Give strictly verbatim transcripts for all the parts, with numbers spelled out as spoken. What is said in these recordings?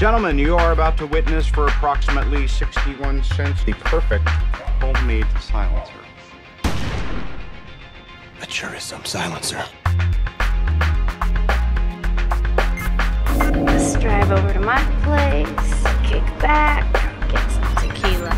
Gentlemen, you are about to witness for approximately sixty-one cents the perfect homemade silencer. That sure is some silencer. Let's drive over to my place, kick back, get some tequila.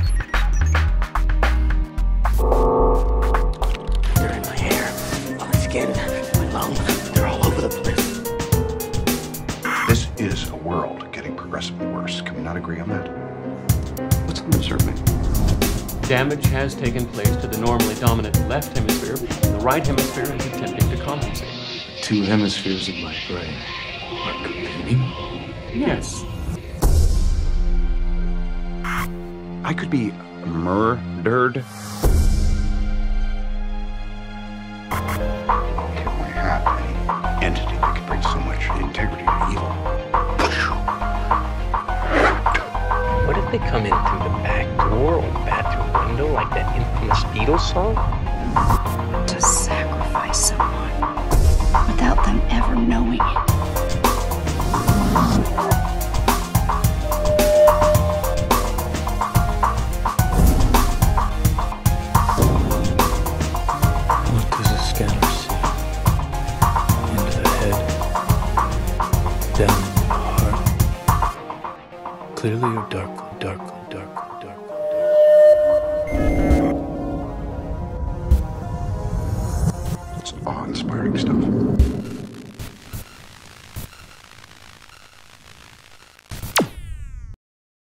They're in my hair, on my skin, my lungs. They're all over the place. This is a world getting progressively worse. Can we not agree on that? What's on the survey? Damage has taken place to the normally dominant left hemisphere. The right hemisphere is attempting to compensate. The two hemispheres of my brain are competing? Yes. I could be murdered. Tip my hat to any entity that could bring so much integrity to evil. What if they come in through the back door or bathroom window like that infamous Beatles song? To sacrifice someone without them ever knowing it. What does a scanner see? Into the head, down in the heart. Clearly or darkly, darkly, darkly, darkly, darkly. It's awe-inspiring stuff.